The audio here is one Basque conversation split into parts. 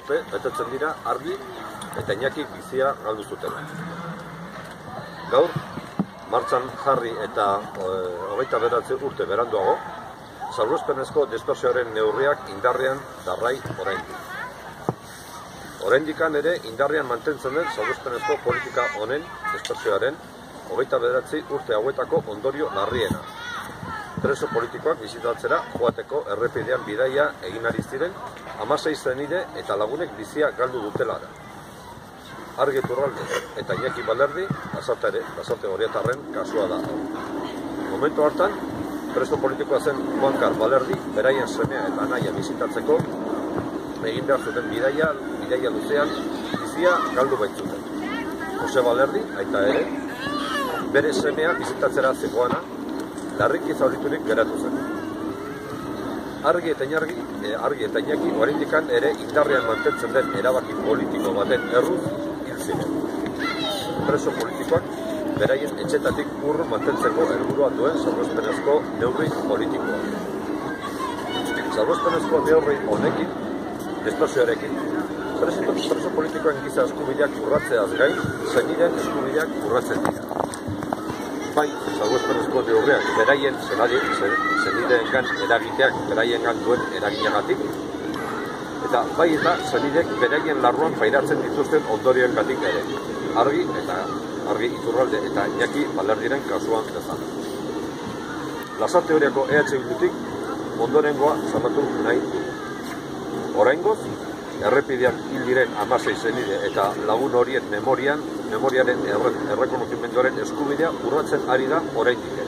urte betetzen dira Argi eta Iñakik bizia galdu zuten. Gaur, martxan jarri eta 29 urte beranduago, salbuespenezko dispersioaren neurriak indarrean darrai oraindik. Oraindikan ere indarrean mantentzen den salbuespenezko politika honen dispersioaren 29 urte hauetako ondorio larriena. Preso politikoak bizitatzera joateko errepidean bidaia egin ari ziren 16 zenide eta lagunek bizia galdu dutela da. Argi Iturralde eta Iñaki Balerdi lasarte Gorriatarren kasua da. Momentu hartan, preso politikoa zen Juankar Balerdi beraien semea eta anaia bizitatzeko egin behar zuten bidaia luzean bizia galdu baitzuten. Jose Balerdi, aita ere, bere semea bizitatzera zegoana, larriki zauriturik geratu zen. Argi eta Iñaki oraindikan ere indarrean mantentzen den erabaki politiko baten erruz hil ziren. Preso politikoak beraien etxetatik urrun mantentzeko helburua duen salbuespenezko neurri politikoa. Salbuespenezko neurri honekin, dispersioarekin, preso politikoen giza eskubideak urratzeaz gain, zeniden eskubideak urratzen dira. Bai, salbuespenezko neurriak beraien zenideengan eragiteak beraiengan duen eraginagatik, eta bai eta zenidek beraien larruan pairatzen dituzten ondorioengatik ere, Argi Iturralde eta Iñaki Balerdiren kasuan bezala. Lasarte Horiako Bildutik ondorengoa zamatu nahi du. Oraingoz, errepidean hil diren 16 zenide eta lagun horien memoriaren errekonozimenduaren eskubidea urratzen ari da oraindik.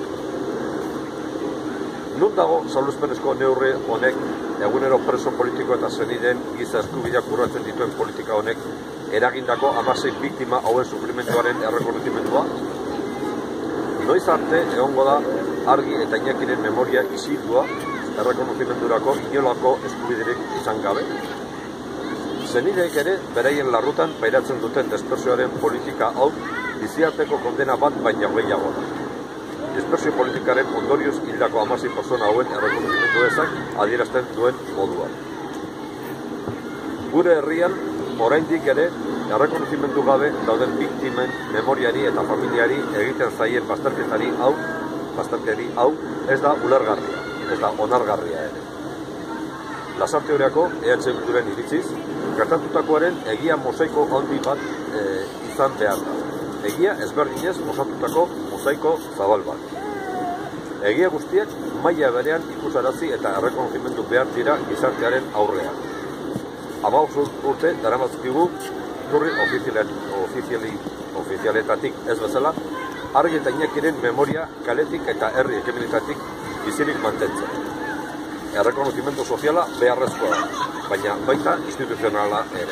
Nun dago salbuespenezko neurri honek egunero preso politiko eta zenideen giza eskubideak urratzen dituen politika honek eragindako 16 biktima hauen sufrimenduaren errekonozimendua? Noiz arte egongo da Argi eta Iñakiren memoria isildua errekonozimendurako inolako eskubiderik izan gabe? Zenideek ere beraien larrutan pairatzen duten dispersioaren politika hau biziarteko kondena bat baina gehiago da. Dispersio politikaren ondorioz hildako 16 pertsona hauen errekonozimendu ezak adierazten duen moduan. Gure herrian oraindik ere errekonozimendu gabe dauden biktimen memoriari eta familiari egiten zaien bazterketari hau ez da ulergarria, ez da onargarria ere. Lasarte Horiako Bilduren iritziz, gertatutakoaren egia mosaiko handi bat izan behar da. Egia ezberdinez osatutako mosaiko zabal bat. Egia guztiak maila berean ikusarazi eta errekonozimendu behar dira gizartearen aurrean. 15 urte daramazkigu iturri ofizialetatik ez bezala, Argi eta Iñakiren memoria kaletik eta herri ekimenetatik bizirik mantentzen. Errekonozimendu soziala beharrezkoa da, baina baita instituzionala ere.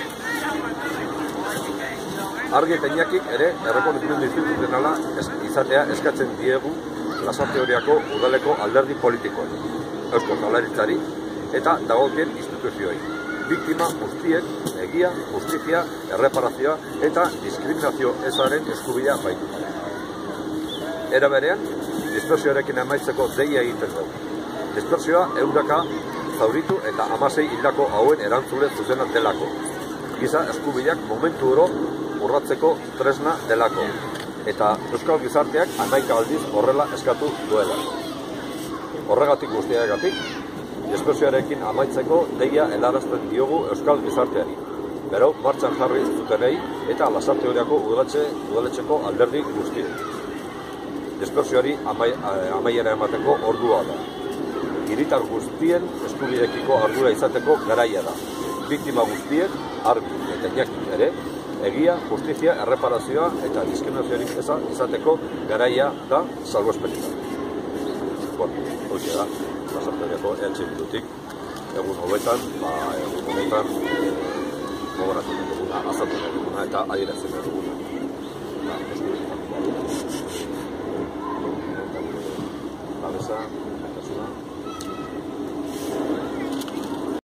Argi eta Iñakik ere errekonozimendu instituzionala izatea eskatzen diegu Lasarte Horiako udaleko alderdi politikoen, Eusko Jaurlaritzari eta dagokien instituzioi. Biktima guztiek egia, justizia, erreparazioa eta diskriminazio ezaren eskubidea baitu. Era berean, dispersioarekin amaitzeko deia egiten dugu. Dispersioa ehundaka zauritu eta 16 hildako hauen erantzule zuzena delako. Giza eskubideak momentu oro urratzeko tresna delako. Eta euskal gizarteak 11 aldiz horrela eskatu duela. Horregatik guztiagatik, dispersioarekin amaitzeko deia helarazten diogu euskal gizarteari. Bero, martxan jarri zutenei eta Lasarte Horiako udaletxeko alderdi guztiei. Dispersioari amaiera emateko ordua da. Hiritar guztien eskubideekiko ardura izateko garaia da. Biktima guztiek, Argi eta Iñaki ere, egia, justizia, erreparazioa eta diskriminaziorik eza izateko garaia da salbuespenik. Hoxe da, Lasarte Horiako Bildutik, egun hobetan, gogoratzen duguna, azaltzen duguna eta adierazten duguna. Babesa,